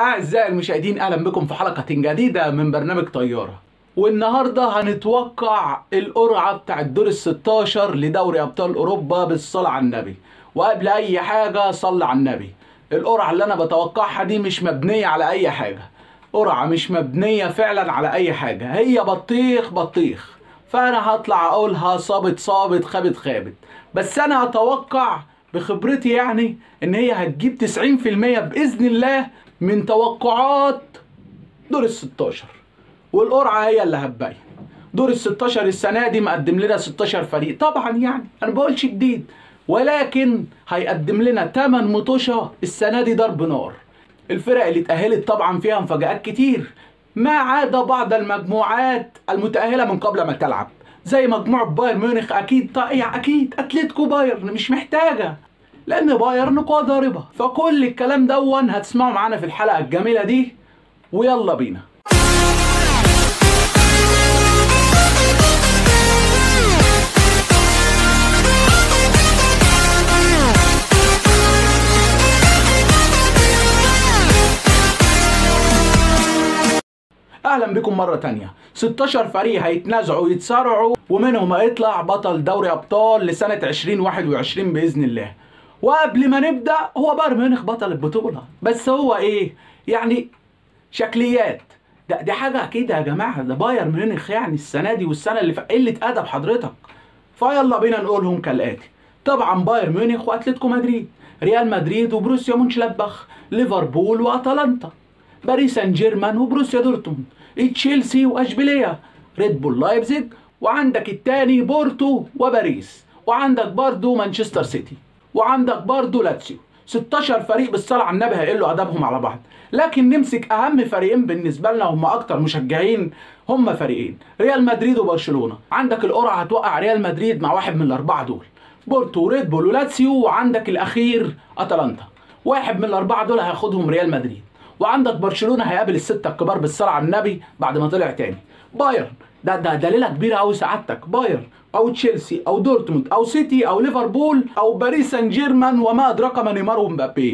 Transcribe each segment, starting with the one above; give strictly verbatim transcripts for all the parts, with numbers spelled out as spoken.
أعزائي المشاهدين، أهلا بكم في حلقة جديدة من برنامج طيارة. والنهاردة هنتوقع القرعة بتاع الدور الستاشر لدوري أبطال أوروبا بالصلاة على النبي. وقبل أي حاجة صلى على النبي. القرعة اللي أنا بتوقعها دي مش مبنية على أي حاجة، قرعة مش مبنية فعلا على أي حاجة، هي بطيخ بطيخ. فأنا هطلع أقولها صابت صابت خابت خابت، بس أنا أتوقع بخبرتي يعني إن هي هتجيب تسعين في المية بإذن الله من توقعات دور الستاشر، والقرعه هي اللي هتبين. دور الستاشر السنه دي مقدم لنا ستاشر فريق، طبعا يعني انا بقولش جديد، ولكن هيقدم لنا تمن مطوشه السنه دي ضرب نار. الفرق اللي اتاهلت طبعا فيها مفاجآت كتير، ما عدا بعض المجموعات المتاهله من قبل ما تلعب، زي مجموعه بايرن ميونخ. اكيد طيب اكيد اتلتيكو بايرن مش محتاجه، لان بايرن قوة ضاربة. فكل الكلام دون هتسمعوا معانا في الحلقة الجميلة دي، ويلا بينا. اهلا بكم مرة تانية. ستاشر فريق هيتنازعوا ويتصارعوا، ومنهم هيطلع بطل دوري ابطال لسنة عشرين واحد وعشرين بإذن الله. وقبل ما نبدأ، هو بايرن ميونخ بطل البطولة، بس هو ايه يعني شكليات. ده دي حاجة اكيد يا جماعة، ده بايرن ميونخ يعني السنة دي والسنة اللي فاتت قلة أدب حضرتك. فيلا بينا نقولهم كالآتي. طبعا بايرن ميونخ واتلتيكو مدريد، ريال مدريد وبروسيا مونشنجلادباخ، ليفربول واتلانتا، باريس سان جيرمان وبروسيا دورتموند، تشيلسي واشبيليه، ريد بول لايبزيج، وعندك التاني بورتو وباريس، وعندك برضو مانشستر سيتي، وعندك برضو لاتسيو. ستاشر فريق بالصلاة على النبي هيقلوا أدبهم على بعض. لكن نمسك أهم فريقين بالنسبة لنا هم أكتر مشجعين، هم فريقين ريال مدريد وبرشلونة. عندك القرعة هتوقع ريال مدريد مع واحد من الأربعة دول، بورتو وريد بول ولاتسيو، وعندك الأخير أتلانتا. واحد من الأربعة دول هياخدهم ريال مدريد. وعندك برشلونة هيقابل الستة الكبار بالصلاة على النبي بعد ما طلع تاني. بايرن ده ده دليلة كبيرة أوي سعادتك، بايرن أو تشيلسي أو دورتموند أو سيتي أو ليفربول أو باريس سان جيرمان وما أدراك ما نيمار ومبابي.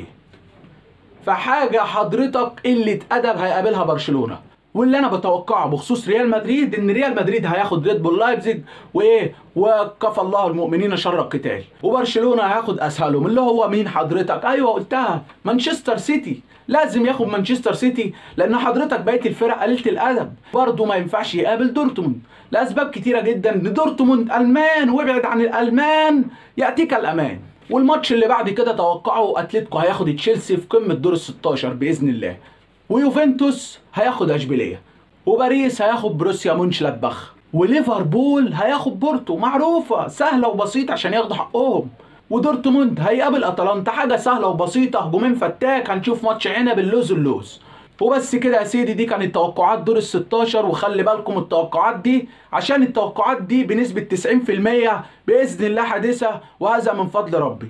فحاجة حضرتك قلة أدب هيقابلها برشلونة. واللي أنا بتوقعه بخصوص ريال مدريد إن ريال مدريد هياخد ريد بول لايبزيج وإيه وكفى الله المؤمنين شر القتال، وبرشلونة هياخد أسهلهم اللي هو مين حضرتك؟ أيوه قلتها، مانشستر سيتي. لازم ياخد مانشستر سيتي لان حضرتك بقيه الفرق قليله الادب. برضه ما ينفعش يقابل دورتموند لاسباب كتيره جدا، ان دورتموند المان، وابعد عن الالمان ياتيك الامان. والماتش اللي بعد كده توقعوا اتلتيكو هياخد تشيلسي في قمه دور الستاشر باذن الله، ويوفنتوس هياخد اشبيليه، وباريس هياخد بروسيا مونشنجلادباخ، وليفربول هياخد بورتو. معروفه سهله وبسيطه عشان ياخدوا حقهم. ودورتموند هيقابل اتلانتا، حاجه سهله وبسيطه، هجومين فتاك، هنشوف ماتش عنب اللوز اللوز. وبس كده يا سيدي، دي كانت توقعات دور الستاشر. وخلي بالكم التوقعات دي عشان التوقعات دي بنسبه تسعين في المية باذن الله حادثه، وهذا من فضل ربي.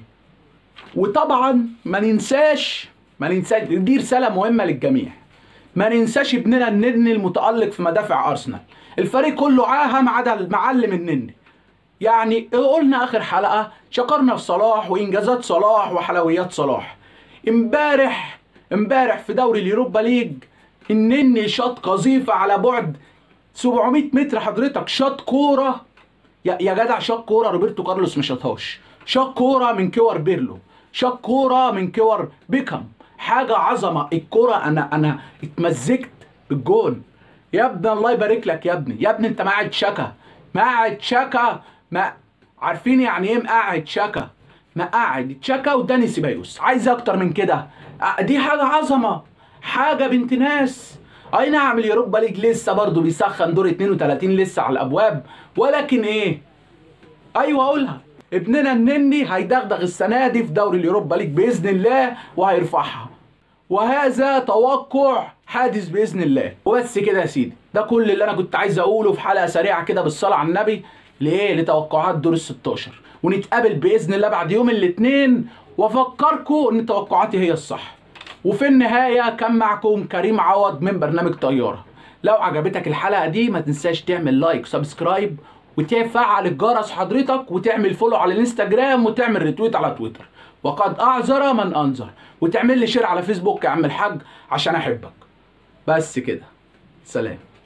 وطبعا ما ننساش ما ننساش دي رساله مهمه للجميع، ما ننساش ابننا النني المتالق في مدافع ارسنال. الفريق كله عاهه ما عدا المعلم النني. يعني قلنا اخر حلقه شكرنا في صلاح وانجازات صلاح وحلويات صلاح. امبارح امبارح في دوري اليوروبا ليج النني شاط قذيفه على بعد سبعمية متر حضرتك، شاط كوره يا, يا جدع، شاط كوره روبرتو كارلوس ما شاطهاش، شاط كوره من كور بيرلو، شاط كوره من كور بيكهام. حاجه عظمه الكوره. انا انا اتمزجت بالجون يا ابني، الله يبارك لك يا ابني. يا ابني انت مقعد شكا، مقعد شكا، ما عارفين يعني ايه مقعد شكا؟ مقعد شكا وداني سيبايوس، عايز اكتر من كده؟ دي حاجه عظمه، حاجه بنت ناس. اي نعم اليوروبا ليج لسه برضه بيسخن، دور اتنين وتلاتين لسه على الابواب، ولكن ايه، ايوه اقولها، ابننا النني هيدغدغ السنه دي في دوري اليوروبا ليج باذن الله وهيرفعها، وهذا توقع حادث باذن الله. وبس كده يا سيدي، ده كل اللي انا كنت عايز اقوله في حلقه سريعه كده بالصلاه على النبي ليه لتوقعات دور الستاشر. ونتقابل باذن الله بعد يوم الاثنين، وافكركم ان توقعاتي هي الصح. وفي النهايه كان معكم كريم عوض من برنامج طياره. لو عجبتك الحلقه دي ما تنساش تعمل لايك وسبسكرايب، وتفعل الجرس حضرتك، وتعمل فولو على الانستجرام، وتعمل ريتويت على تويتر. وقد اعذر من انذر. وتعمل لي شير على فيسبوك يا عم الحاج عشان احبك. بس كده، سلام.